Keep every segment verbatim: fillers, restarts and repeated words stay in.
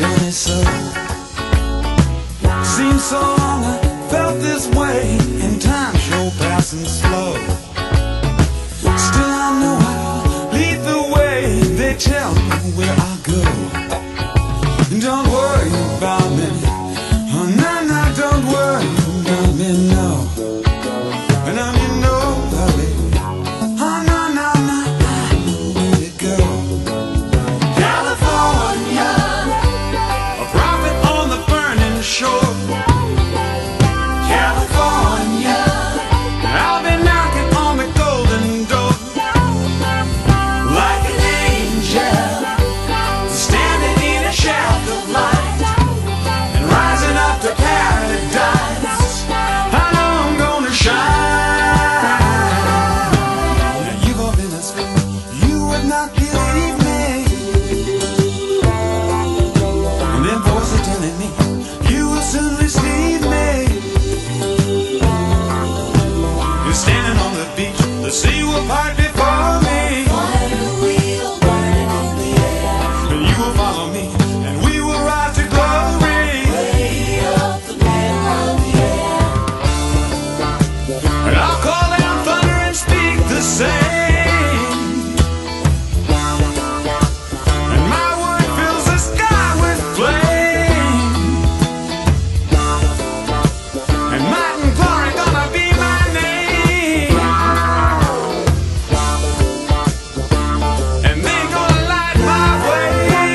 tell me so. Seems so long I felt this way, and time sure passing slow. Still I know I'll lead the way. They tell me where I go. And don't worry about me, oh no, no, don't worry about me, no. And I'm in no hurry, oh no, no, no, I know where to go. California, a prophet on the burning shore. California, I've been knocking on the golden door. Like an angel, standing in a shaft of light, and rising up to paradise, I know I'm gonna shine. Now you've all been at school, you would not believe me, and then voices telling me you will soon receive me. You're standing on the beach, the sea will part before me, and you will follow me, and we will rise to glory. And I'll call down thunder and speak the same, and my word fills the sky with flame, and might and glory gonna be my name, and they gonna light my way.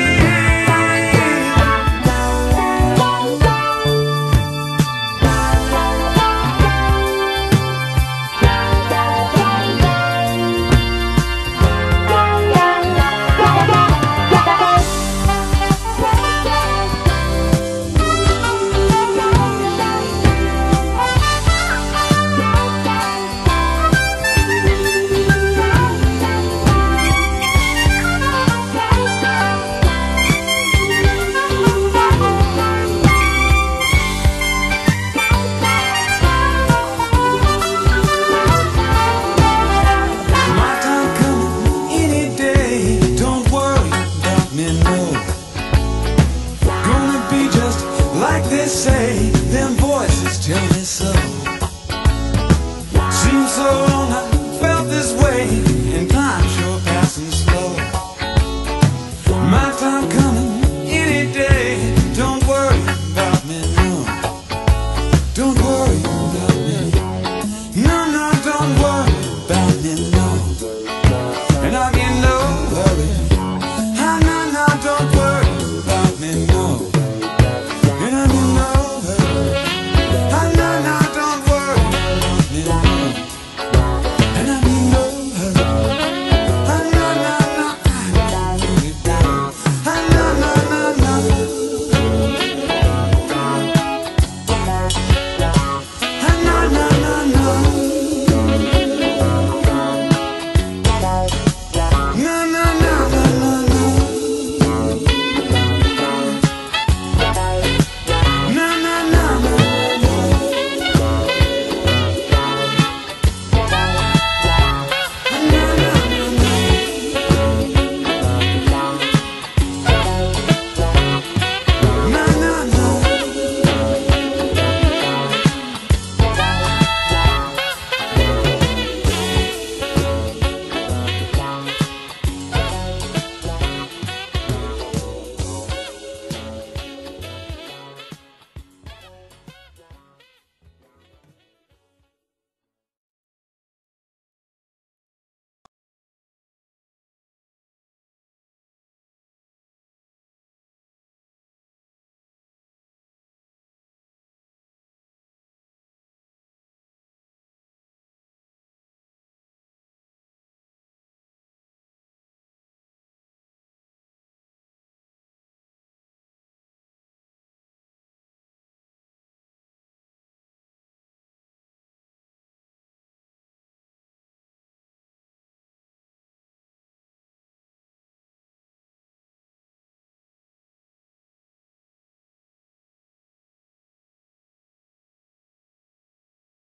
My time coming any day, don't worry about me, no. Gonna be just like they say, them voices tell me so. Seems so